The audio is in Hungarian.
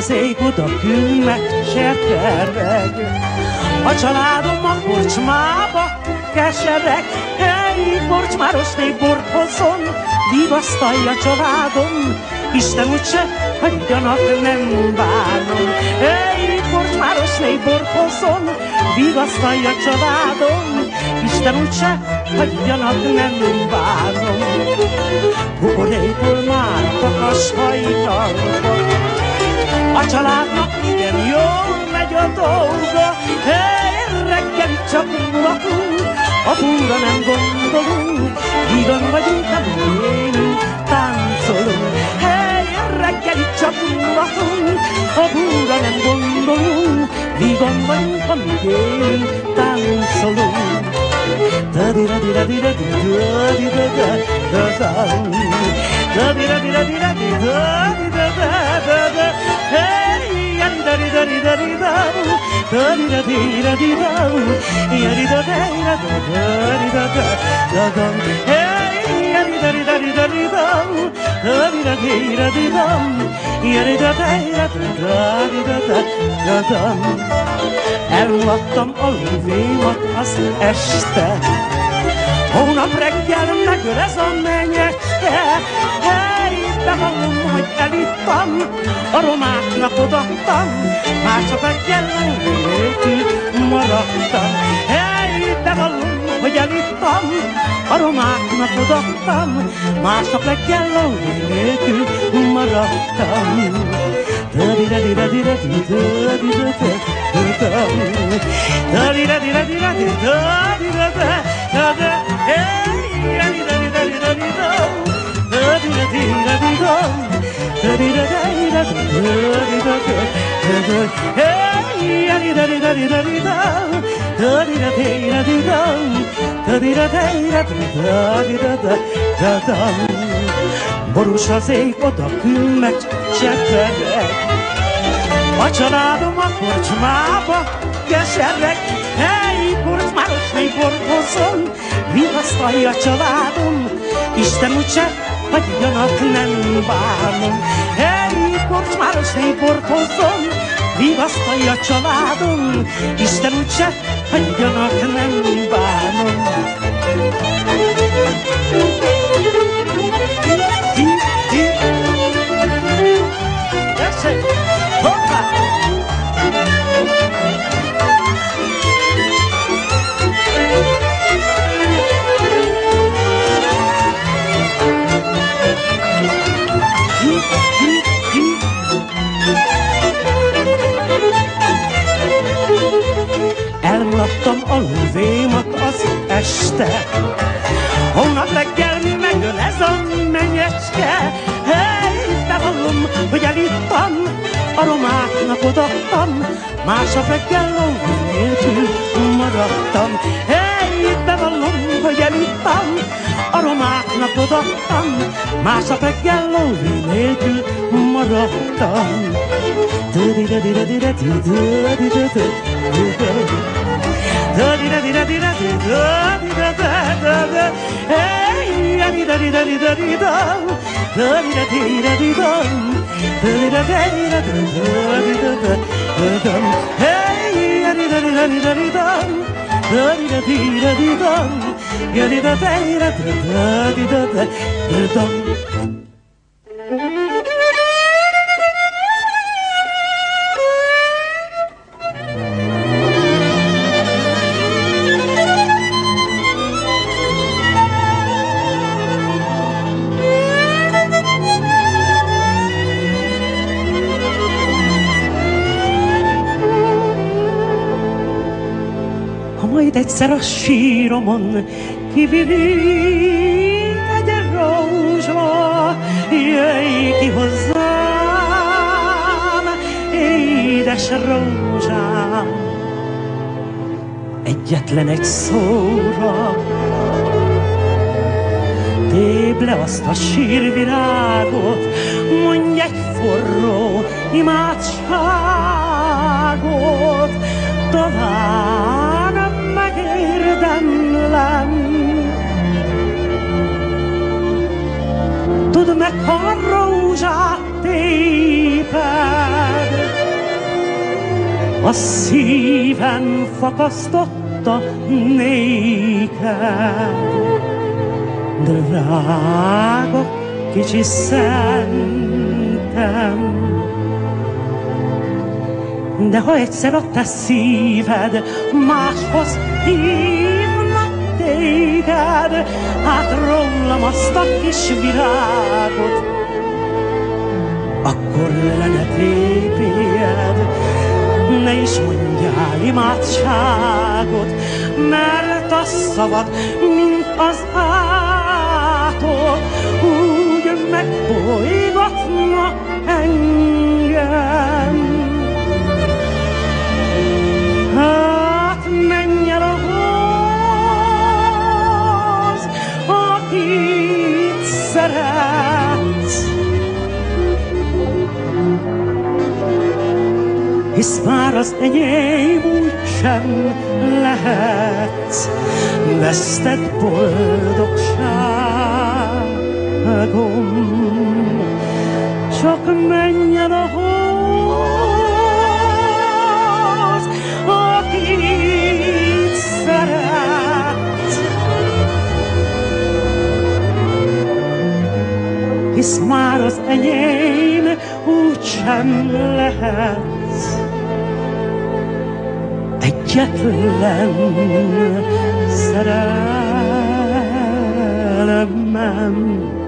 az ég oda kül megserpereg. A családom a korcsmába kesereg, helyi korcsmárosné bort hozzon, vigasztalja családom, Isten úgyse hagyjanak, nem bánom. Helyi korcsmárosné bort hozzon, vigasztalja családom, Isten úgyse hagyjanak, nem bánom. Buborékból már kakas hajnalban, a családnak igen jól megy a dolga, reggelig csak mulatunk, a búra nem gondolunk, vígan vagyunk, nem élünk, táncolunk. Reggelig csak mulatunk, a búra nem gondolunk, vígan vagyunk, amíg élünk, táncolunk. Elmulattam aludémat az este, hónap reggel megölez a menyecske. Bevallom, hogy elittam, a romáknak odaadtam, másnap reggel nélkül maradtam. Bevallom, hogy elittam, a romáknak odaadtam, másnap reggel nélkül maradtam. Borús az ég, oda kül megcsepereg, a családom a korcsmába kesereg. Helyi korcsmárosné bort hozzon, vigasztalja családom, Isten úgyse hagyjanak, nem bánom. Helyi korcsmárosné bort hozzon, vigasztalja családom, Isten úgyse hagyjanak, nem bánom. Elmulattam aludémat az este, hónap reggel megölez a menyecske. Bevallom, hogy elittam, a romáknak odaadtam, másnap reggel lóvé nélkül maradtam. Bevallom, hogy elittam, a romáknak odaadtam, másnap reggel lóvé nélkül maradtam. Majd egyszer a síromon kivirít egy rózsa, jöjj ki hozzám, édes rózsám. Egyetlen egy szóra tépd le azt a sírvirágot, mondj egy forró imádságot, talán megérdemlem. Tudd meg, ha rózsát téped, a szívem fakasztotta néked. Drága kicsi szentem, de ha egyszer a te szíved máshoz hívna téged, hát rólam azt a kis virágot, akkor le ne tépjed, ne is mondjál imádságot, mert a szavad, mint az átok, úgy megbolygatna engem. Hát menj el ahhoz, akit szeretsz, hisz már az enyém úgysem lehetsz, vesztett boldogságom. Csak menj el ahhoz, akit szeretsz, hisz már az enyém úgysem lehetsz. Egyetlen szerelmem.